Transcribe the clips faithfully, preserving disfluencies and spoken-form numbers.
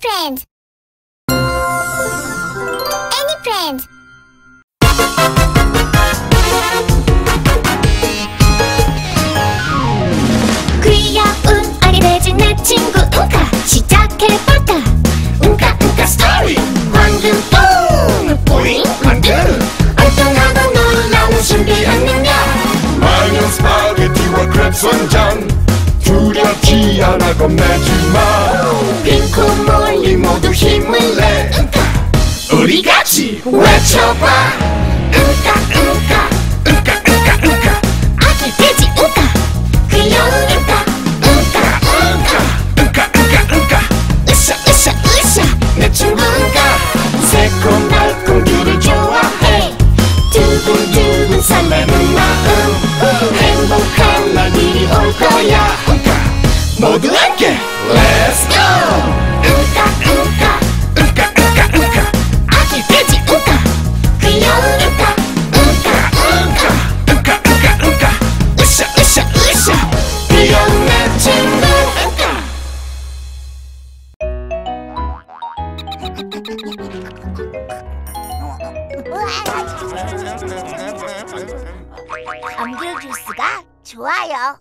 friend. Any friend. 귀여운 어린애집 내 친구 응가 시작해볼까. 응가 응가 스토리. 황금 뽕 뿌잉 황금. 엉뚱하고 놀라운 신비한 능력. 마녀 스파게티와 크랩 선장. 두렵지 않아 겁내지마. 핑크 몰리 모두 힘을 내. 응가 우리 같이 외쳐봐. 응가 응가 응가 응가 응가. 아기 돼지 응가 귀여운 응가 응가 응가 응가 응가 응가. 으쌰 으쌰 으쌰 내 친구 응가 새콤달콤 귤을 좋아해. 두근두근 설레는 마음 행복한 날들이 올 거야. 응가 모두 함께 Let's go. 응가 응가 응가 응가 응가. 아기 돼지 응가 귀여운 응가 응가 응가 응가 응가 응가. 으쌰 으쌰 으쌰 귀여운 내 친구 응가. 감귤 주스가 좋아요.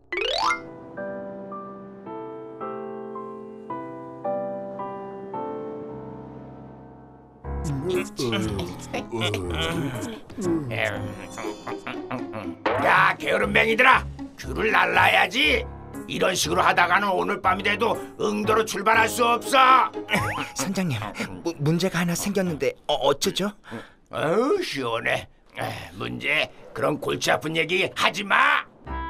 야, 게으름뱅이들아, 귤을 날라야지. 이런 식으로 하다가는 오늘 밤이 돼도 응도로 출발할 수 없어. 선장님, 무, 문제가 하나 생겼는데 어, 어쩌죠? 어우, 시원해. 에, 문제? 그런 골치 아픈 얘기 하지 마.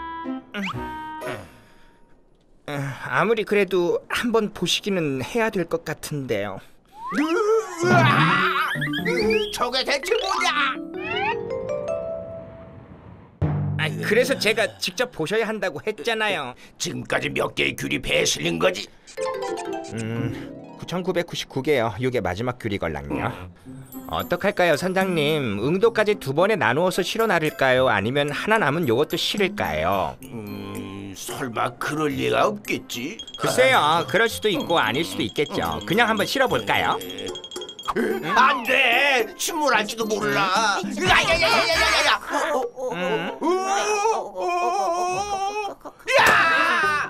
아무리 그래도 한번 보시기는 해야 될 것 같은데요. 으아! 으, 저게 대체 뭐냐? 아, 그래서 제가 직접 보셔야 한다고 했잖아요. 지금까지 몇 개의 귤이 배에 실린 거지? 음, 구천구백구십구 개요. 이게 마지막 귤이 걸랑요. 어떡할까요, 선장님? 응도까지 두 번에 나누어서 실어 나를까요? 아니면 하나 남은 요것도 실을까요? 음, 설마 그럴 리가 없겠지? 글쎄요, 그럴 수도 있고 아닐 수도 있겠죠. 그냥 한번 실어볼까요? 안 돼! 침몰할지도 몰라! 야야야야야야야! 음. 야!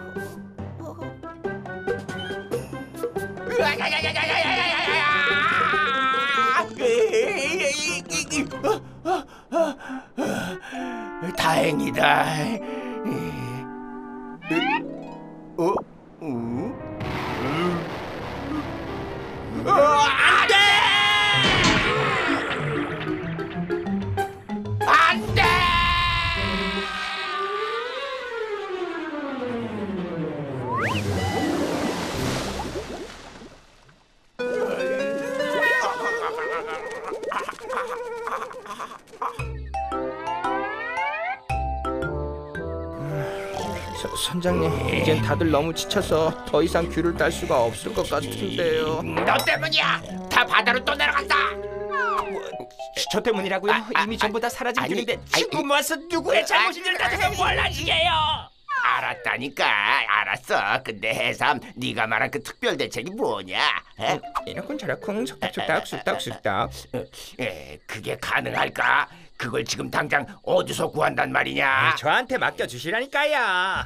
야야야야야야야야야! 다행이다. 어? 음? 어, 안 돼! 안 돼! 서, 선장님, 이젠 다들 너무 지쳐서 더 이상 귤을 딸 수가 없을 것 같은데요. 너 때문이야! 다 바다로 또 내려갔다! 저 때문이라고요? 아, 아, 이미 전부 다 사라진 아니, 귤인데 아니, 지금 모아서 누구의 잘못인지를 따져서 뭘 하시게요? 알았다니까, 알았어. 근데 해삼, 네가 말한 그 특별 대책이 뭐냐? 에? 이러쿵 저러쿵 속닥속닥 쑥닥쑥닥. 에, 그게 가능할까? 그걸 지금 당장 어디서 구한단 말이냐? 저한테 맡겨주시라니까요.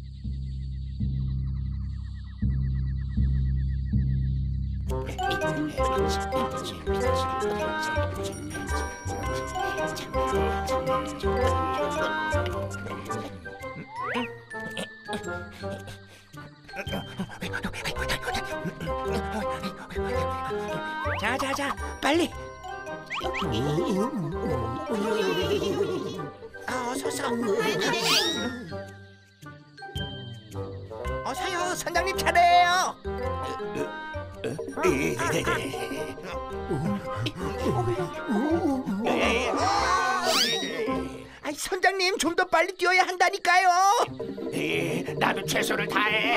자자자, 빨리. 아, 어서서. 어서요, 선장님 차례예요. 아이, 선장님 좀 더 빨리 뛰어야 한다니까요. 에, 나도 최선을 다해.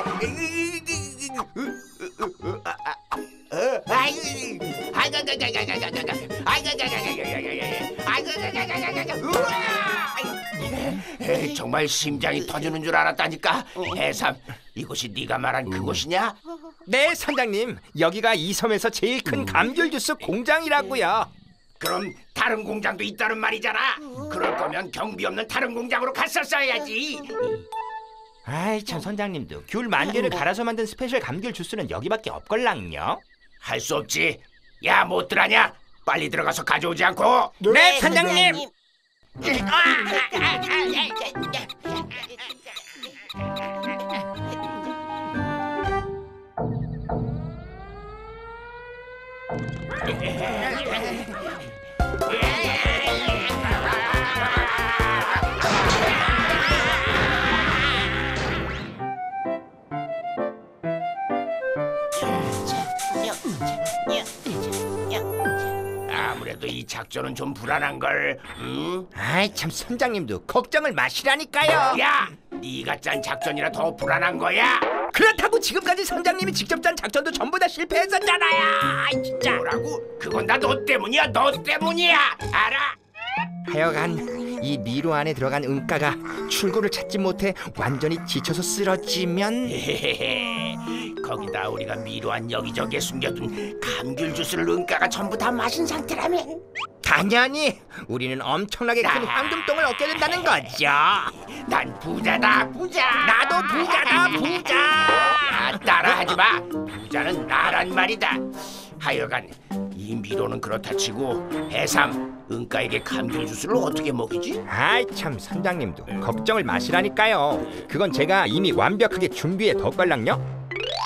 아이, 아이가가가가가가가, 아이가가가가가가가, 아이가가가가가가, 우와! 정말 심장이 터지는 줄 알았다니까. 해삼, 이곳이 네가 말한 그곳이냐? 네, 선장님. 여기가 이 섬에서 제일 큰 감귤 주스 공장이라고요. 그럼 다른 공장도 있다는 말이잖아. 그럴 거면 경비 없는 다른 공장으로 갔었어야지. 아이 참, 선장님도 귤 만 개를 갈아서 만든 스페셜 감귤 주스는 여기밖에 없걸랑요. 할 수 없지. 야, 못 들어가냐? 빨리 들어가서 가져오지 않고. 네, 선장님. 아무래도 이 작전은 좀 불안한 걸. 응? 아이 참, 선장님도 걱정을 마시라니까요. 야, 네가 짠 작전이라 더 불안한 거야. 그렇다고 지금까지 선장님이 직접 짠 작전도 전부 다 실패했었잖아요. 아이, 진짜. 뭐라고? 그건 다 너 때문이야. 너 때문이야. 알아? 하여간 이 미로 안에 들어간 응가가 출구를 찾지 못해 완전히 지쳐서 쓰러지면 헤헤헤. 거기다 우리가 미로한 여기저기에 숨겨둔 감귤 주스를 은가가 전부 다 마신 상태라면 당연히 우리는 엄청나게 큰 황금똥을 얻게 된다는 거죠. 난 부자다, 부자. 나도 부자다, 부자. 아, 따라하지 마. 부자는 나란 말이다. 하여간 이 미로는 그렇다 치고 해삼, 은가에게 감귤 주스를 어떻게 먹이지? 아이 참, 선장님도 걱정을 마시라니까요. 그건 제가 이미 완벽하게 준비해 뒀걸랑요.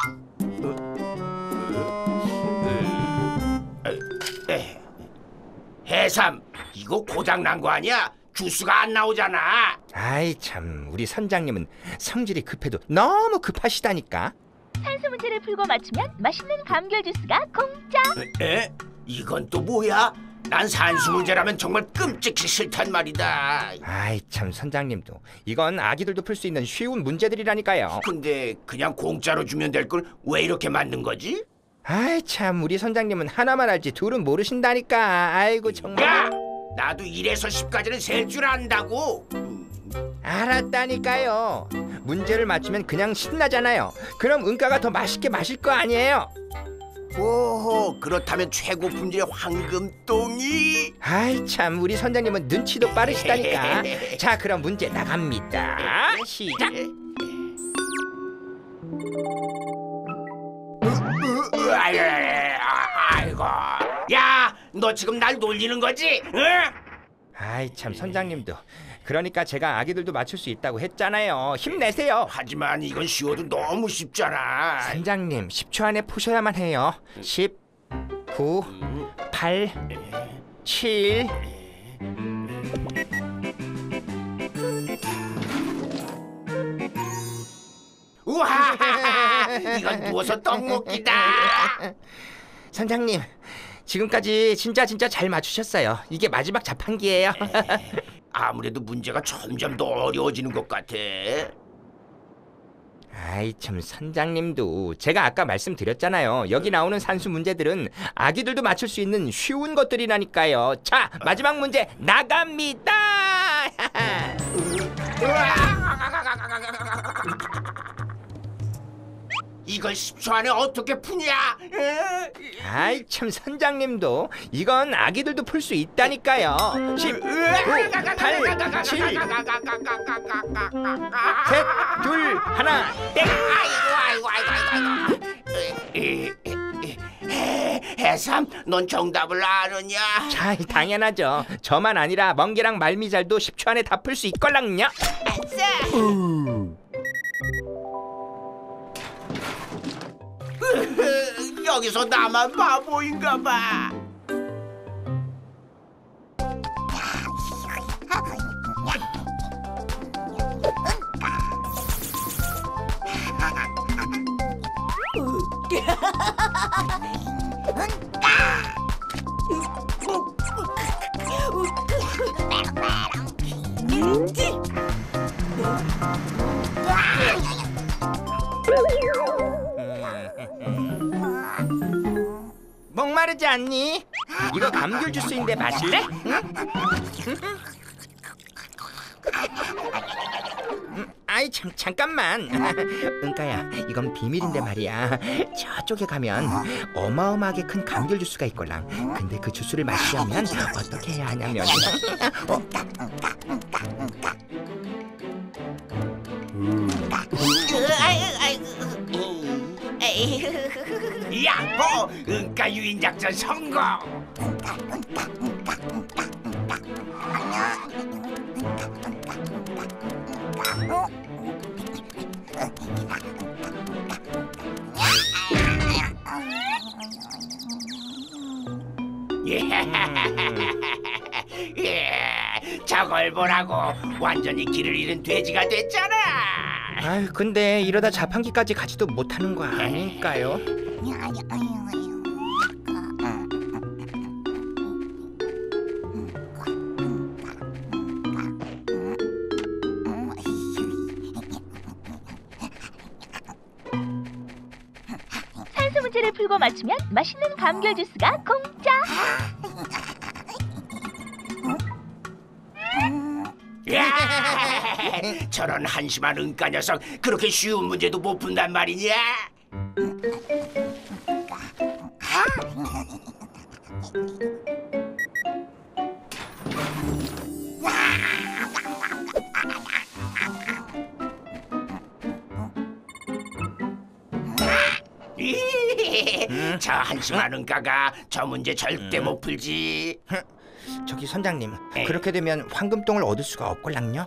에, 해삼, 이거 고장 난 거 아니야? 주스가 안 나오잖아. 아이 참, 우리 선장님은 성질이 급해도 너무 급하시다니까. 산수 문제를 풀고 맞추면 맛있는 감귤 주스가 공짜. 에? 이건 또 뭐야? 난 산수 문제라면 정말 끔찍히 싫단 말이다. 아이 참, 선장님도 이건 아기들도 풀 수 있는 쉬운 문제들이라니까요. 근데 그냥 공짜로 주면 될 걸 왜 이렇게 만든 거지? 아이 참, 우리 선장님은 하나만 알지 둘은 모르신다니까. 아이고 정말. 야! 나도 일에서 십까지는 셀 줄 안다고. 알았다니까요. 문제를 맞추면 그냥 신나잖아요. 그럼 은가가 더 맛있게 마실 거 아니에요. 오호, 그렇다면 최고 품질의 황금똥이. 아이 참, 우리 선장님은 눈치도 빠르시다니까. 자, 그럼 문제 나갑니다. 시작. 아이고, 아이고. 야, 너 지금 날 놀리는 거지? 응? 아이 참, 선장님도 그러니까 제가 아기들도 맞출 수 있다고 했잖아요. 힘내세요. 하지만 이건 쉬워도 너무 쉽잖아. 선장님, 십 초 안에 푸셔야만 해요. 십, 구, 팔, 칠. 우와, 이건 누워서 떡 먹기다. 선장님, 지금까지 진짜 진짜 잘 맞추셨어요. 이게 마지막 자판기예요. 아무래도 문제가 점점 더 어려워지는 것 같아. 아이 참, 선장님도 제가 아까 말씀드렸잖아요. 여기 나오는 산수 문제들은 아기들도 맞출 수 있는 쉬운 것들이라니까요. 자, 마지막 문제 나갑니다. 이걸 십 초 안에 어떻게 푸냐? 아이 참, 선장님도 이건 아기들도 풀 수 있다니까요. 십, 구, 팔, 칠, 셋, 둘, 하나, 땡. 아이고, 아이고, 아이고, 아이고. 해삼, 넌 정답을 아느냐? 자, 당연하죠. 저만 아니라 멍게랑 말미잘도 십 초 안에 다 풀 수 있걸랑요. 여기서 나만 바보인가 봐. 목마르지 않니? 이거 감귤 주스인데 마실래? 응? 음, 아이 참 잠깐만. 은가야, 이건 비밀인데 말이야. 저쪽에 가면 어마어마하게 큰 감귤 주스가 있걸랑. 근데 그 주스를 마시려면 어떻게 해야 하냐면 어? 야호! 은가 유인 작전 성공! 예, 저걸 보라고 완전히 길을 잃은 돼지가 됐잖아. 아유, 근데 이러다 자판기까지 가지도 못하는 거 아닐까요? 산수 문제를 풀고 맞추면 맛있는 감귤 주스가 공짜. 야! 저런 한심한 은가 녀석 그렇게 쉬운 문제도 못 푼단 말이냐? 저 한심한 은가가 저 문제 절대 못 풀지. 저기 선장님, 그렇게 되면 황금똥을 얻을 수가 없걸랑요?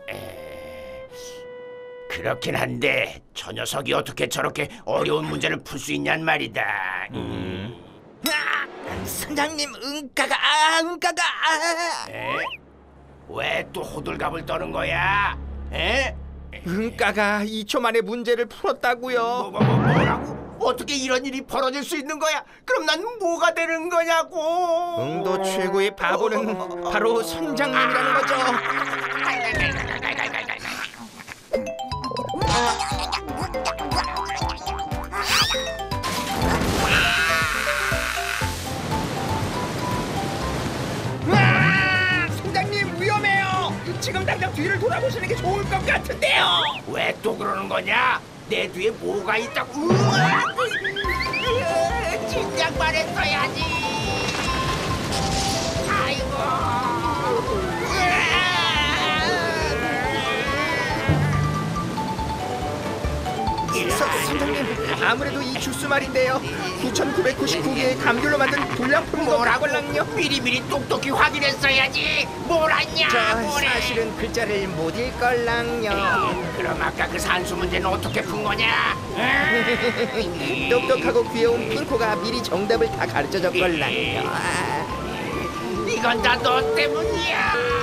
그렇긴 한데 저 녀석이 어떻게 저렇게 어려운 문제를 풀 수 있냔 말이다. 음. 선장님, 은가가 아, 은가가 아. 왜 또 호들갑을 떠는 거야? 에? 은가가 이 초 만에 문제를 풀었다고요. 뭐, 뭐, 뭐, 뭐라고? 어떻게 이런 일이 벌어질 수 있는 거야? 그럼 난 뭐가 되는 거냐고? 응도 최고의 바보는 바로 선장님이라는 거죠. 아, 선장님 위험해요. 지금 당장 뒤를 돌아보시는 게 좋을 것 같은데요. 왜 또 그러는 거냐? 내 뒤에 뭐가 있다고? 우와! 으아, 진작 말했어야지. 아이고. 서, 선장님, 아무래도 이 주스 말인데요. 구천구백구십구 개의 감귤로 만든 불량품인 거라걸랑요. 미리미리 똑똑히 확인했어야지. 뭘 했냐? 저 뭐래? 사실은 글자를 못 읽걸랑요. 그럼 아까 그 산수 문제는 어떻게 푼 거냐? 똑똑하고 귀여운 핑코가 미리 정답을 다 가르쳐줬걸랑요. 이건 다 너 때문이야.